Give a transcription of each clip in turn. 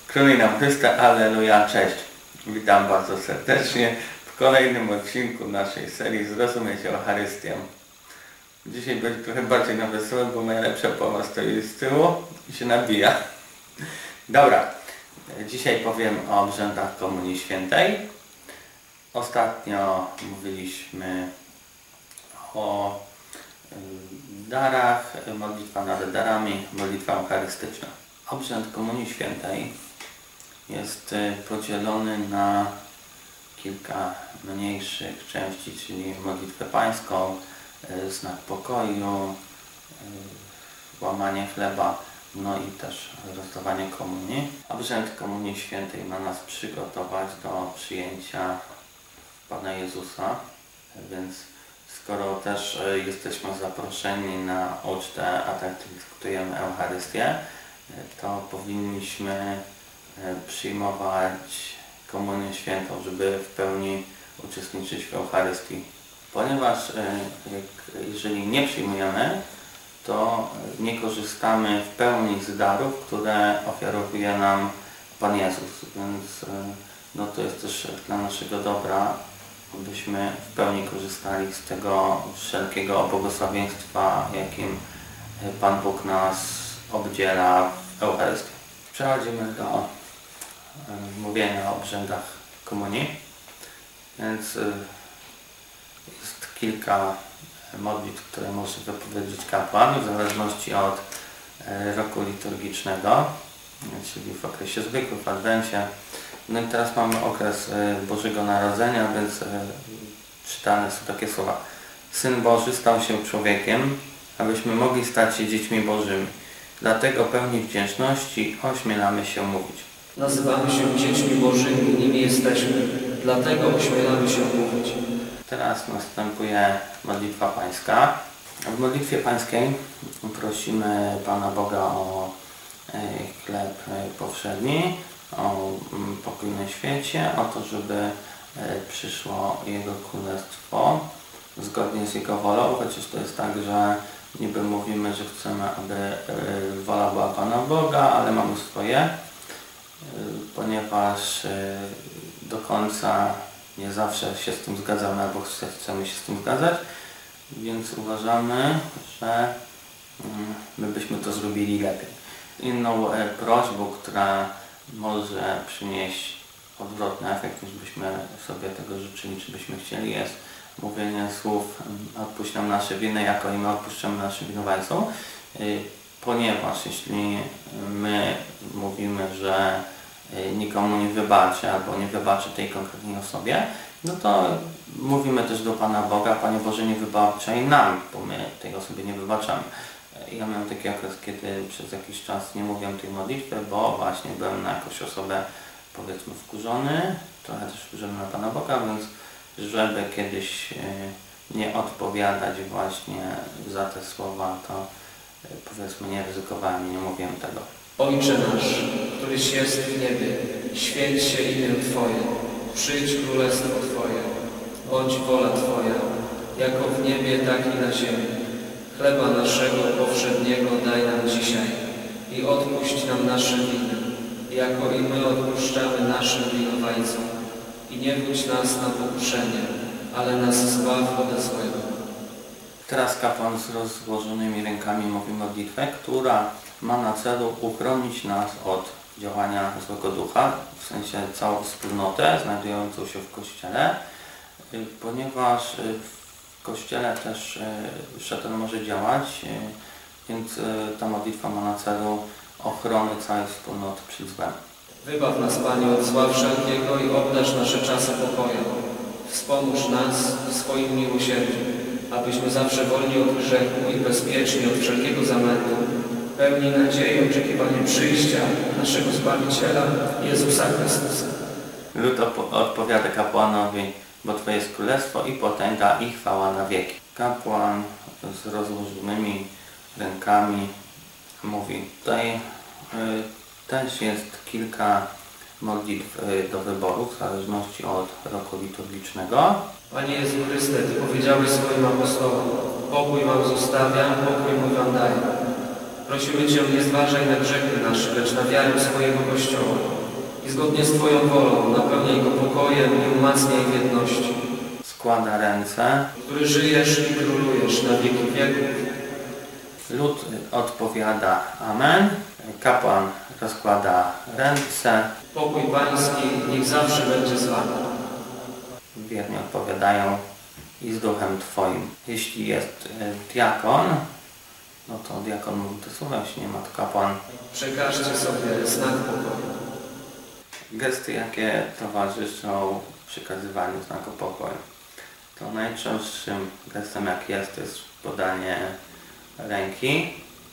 Króluj nam Chryste, Alleluja, cześć. Witam bardzo serdecznie w kolejnym odcinku naszej serii Zrozumieć Eucharystię. Dzisiaj będzie trochę bardziej na wesoło, bo moja lepsza połowa stoi z tyłu i się nabija. Dobra, dzisiaj powiem o obrzędach Komunii Świętej. Ostatnio mówiliśmy o darach, modlitwa nad darami, modlitwa eucharystyczna. Obrzęd Komunii Świętej jest podzielony na kilka mniejszych części, czyli modlitwę pańską, znak pokoju, łamanie chleba, no i też rozdawanie komunii. Obrzęd Komunii Świętej ma nas przygotować do przyjęcia Pana Jezusa, więc skoro też jesteśmy zaproszeni na ucztę, a tak dyskutujemy Eucharystię, to powinniśmy przyjmować Komunię Świętą, żeby w pełni uczestniczyć w Eucharystii. Ponieważ jeżeli nie przyjmujemy, to nie korzystamy w pełni z darów, które ofiarowuje nam Pan Jezus. Więc no to jest też dla naszego dobra, abyśmy w pełni korzystali z tego wszelkiego błogosławieństwa, jakim Pan Bóg nas obdziela w Eucharystii. Przechodzimy do mówienia o obrzędach komunii. Więc jest kilka modlitw, które może wypowiedzieć kapłan w zależności od roku liturgicznego, czyli w okresie zwykłym, w Adwencie. No i teraz mamy okres Bożego Narodzenia, więc czytane są takie słowa. Syn Boży stał się człowiekiem, abyśmy mogli stać się dziećmi Bożymi. Dlatego pełni wdzięczności ośmielamy się mówić. Nazywamy się dziećmi Bożymi, nimi jesteśmy, dlatego ośmielamy się mówić. Teraz następuje modlitwa pańska. W modlitwie pańskiej prosimy Pana Boga o chleb powszedni, o pokój na świecie, o to, żeby przyszło Jego Królestwo zgodnie z Jego wolą, chociaż to jest tak, że niby mówimy, że chcemy, aby wola była Pana Boga, ale mamy swoje, ponieważ do końca nie zawsze się z tym zgadzamy, albo chcemy się z tym zgadzać, więc uważamy, że my byśmy to zrobili lepiej. Inną prośbą, która może przynieść odwrotny efekt, niż byśmy sobie tego życzyli, czy byśmy chcieli, jest mówienie słów odpuść nam nasze winy, jako i my odpuszczamy naszym winowajcom, ponieważ jeśli my mówimy, że nikomu nie wybaczy albo nie wybaczy tej konkretnej osobie, no to mówimy też do Pana Boga, Panie Boże, nie wybaczaj nam, bo my tej osobie nie wybaczamy. Ja miałem taki okres, kiedy przez jakiś czas nie mówiłem tej modlitwy, bo właśnie byłem na jakąś osobę, powiedzmy, wkurzony, trochę też wkurzony na Pana Boga, więc żeby kiedyś nie odpowiadać właśnie za te słowa, to powiedzmy nie ryzykowałem i nie mówiłem tego. Ojcze nasz, któryś jest w niebie, święć się imię Twoje, przyjdź królestwo Twoje, bądź wola Twoja, jako w niebie, tak i na ziemi. Chleba naszego powszedniego daj nam dzisiaj i odpuść nam nasze winy, jako i my odpuszczamy naszym winowajcom. I nie wódź nas na pokuszenie, ale nas zbaw ode złego. Teraz kapłan z rozłożonymi rękami mówi modlitwę, która ma na celu uchronić nas od działania złego ducha, w sensie całą wspólnotę znajdującą się w Kościele, ponieważ w Kościele też szatan może działać, więc ta modlitwa ma na celu ochronę całej wspólnoty przed złem. Wybaw nas, Panie, od zła wszelkiego i obdarz nasze czasy pokojem. Wspomóż nas w swoim miłosierdziu, abyśmy zawsze wolni od grzechu i bezpieczni od wszelkiego zamętu, pełni nadziei oczekiwania przyjścia naszego Zbawiciela, Jezusa Chrystusa. Lud odpowiada kapłanowi, bo Twoje jest królestwo i potęga i chwała na wieki. Kapłan z rozłożonymi rękami mówi. Tutaj też jest kilka modlitw do wyboru, w zależności od roku liturgicznego. Panie Jezu Chryste, Ty powiedziałeś swoim apostołom, pokój Wam zostawiam, pokój mój Wam daję. Prosimy Cię, nie zważaj na grzechy nasze, lecz na wiarę swojego Kościoła i zgodnie z Twoją wolą napełniaj go pokojem i umacniaj w jedności. Składa ręce. Który żyjesz i królujesz na wieki wieków. Lud odpowiada amen. Kapłan rozkłada ręce. Pokój Pański niech zawsze będzie z Wami. Wierni odpowiadają i z duchem Twoim. Jeśli jest diakon, no to diakon mówi te słowa, jeśli nie ma to kapłan. Przekażcie sobie znak pokoju. Gesty, jakie towarzyszą przekazywaniu znaku pokoju. To najczęstszym gestem, jaki jest, to jest podanie ręki.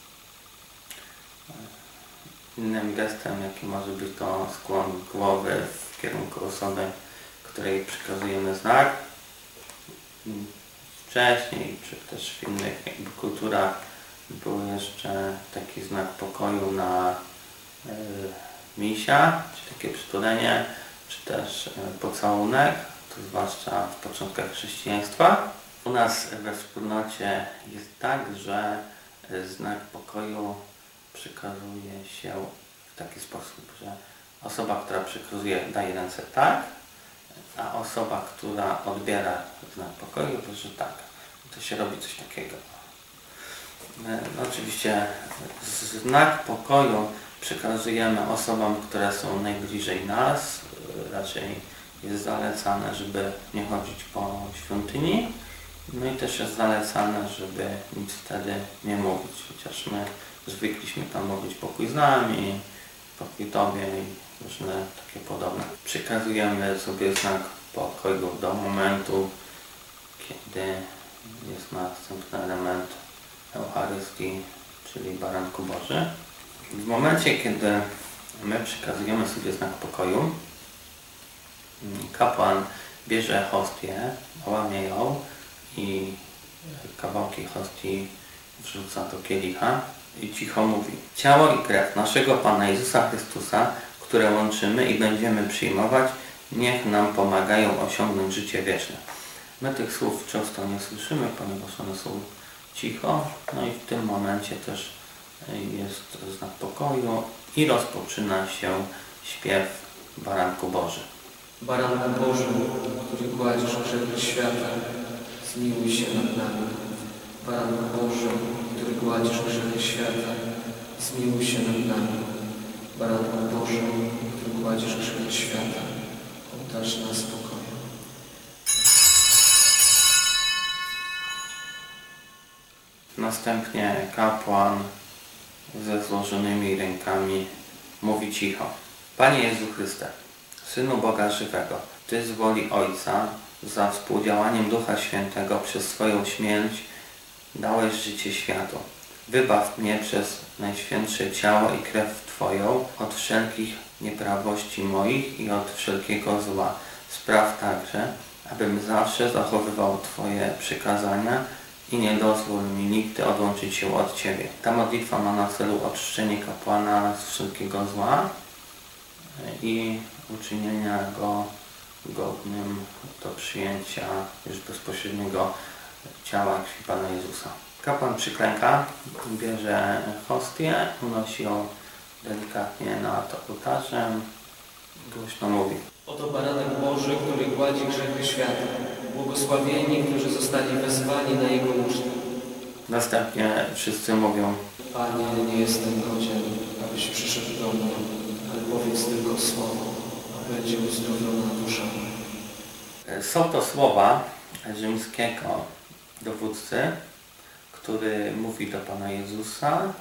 Innym gestem, jaki może być, to skłon głowy w kierunku osoby, której przekazujemy znak. Wcześniej, czy też w innych kulturach był jeszcze taki znak pokoju na misia, czy takie przytulenie, czy też pocałunek, to zwłaszcza w początkach chrześcijaństwa. U nas we wspólnocie jest tak, że znak pokoju przekazuje się w taki sposób, że osoba, która przekazuje, daje ręce tak, a osoba, która odbiera znak pokoju, to że tak. To się robi coś takiego. No, oczywiście znak pokoju przekazujemy osobom, które są najbliżej nas. Raczej jest zalecane, żeby nie chodzić po świątyni. No i też jest zalecane, żeby nic wtedy nie mówić. Chociaż my zwykliśmy tam mówić pokój z nami, pokój Tobie i różne takie podobne. Przekazujemy sobie znak pokoju do momentu, kiedy jest następny element Eucharystii, czyli Baranku Boży. W momencie, kiedy my przekazujemy sobie znak pokoju, kapłan bierze hostię, łamie ją i kawałki hostii wrzuca do kielicha i cicho mówi: ciało i krew naszego Pana Jezusa Chrystusa, które łączymy i będziemy przyjmować, niech nam pomagają osiągnąć życie wieczne. My tych słów często nie słyszymy, ponieważ one są cicho, no i w tym momencie też jest znak pokoju i rozpoczyna się śpiew Baranku Boży. Baranku Boży, który gładzisz grzechy świata, zmiłuj się nad nami. Baranku Boży, który gładzisz grzechy świata, zmiłuj się nad nami. Baranku Boży, który gładzisz grzechy świata, obdarz nas spokojem. Następnie kapłan ze złożonymi rękami mówi cicho: Panie Jezu Chryste, Synu Boga żywego, Ty z woli Ojca, za współdziałaniem Ducha Świętego przez swoją śmierć dałeś życie światu. Wybaw mnie przez najświętsze ciało i krew Twoją od wszelkich nieprawości moich i od wszelkiego zła. Spraw także, abym zawsze zachowywał Twoje przykazania i nie dozwól mi nigdy odłączyć się od Ciebie. Ta modlitwa ma na celu oczyszczenie kapłana z wszelkiego zła i uczynienia go godnym do przyjęcia już bezpośredniego ciała i krwi Pana Jezusa. Kapłan przyklęka, bierze hostię, unosi ją delikatnie nad ołtarzem, głośno mówi: Oto Baranek Boży, który gładzi grzechy świata. Błogosławieni, którzy zostali wezwani na Jego ucztę. Następnie wszyscy mówią: Panie, nie jestem godzien, abyś przyszedł do mnie, ale powiedz tylko słowo, a będzie uzdrowiona dusza. Są to słowa rzymskiego dowódcy, który mówi do Pana Jezusa,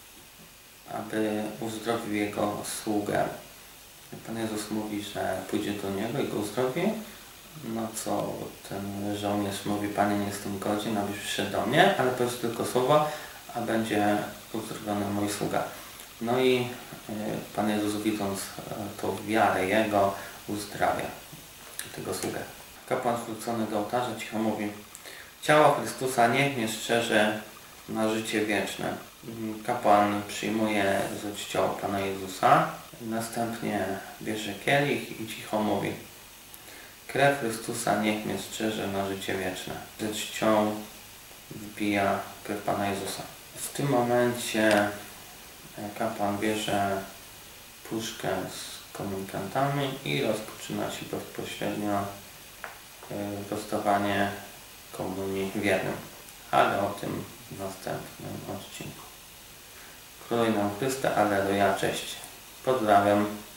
aby uzdrowił jego sługę. Pan Jezus mówi, że pójdzie do niego i go uzdrowi, no co ten żołnierz mówi: Panie, nie jestem godzien, abyś przyszedł do mnie, ale powiedz tylko słowo, a będzie uzdrowiony mój sługa. No i Pan Jezus, widząc tą wiarę jego, uzdrawia tego sługę. Kapłan zwrócony do ołtarza cicho mówi: ciało Chrystusa niech mnie strzeże na życie wieczne. Kapłan przyjmuje ze czcią Pana Jezusa, następnie bierze kielich i cicho mówi: krew Chrystusa niech mnie strzeże na życie wieczne. Ze czcią wbija krew Pana Jezusa. W tym momencie kapłan bierze puszkę z komunikantami i rozpoczyna się bezpośrednio rozdawanie komunii wiernym, ale o tym w następnym odcinku. Króluj nam Chryste, alleluja, cześć. Pozdrawiam.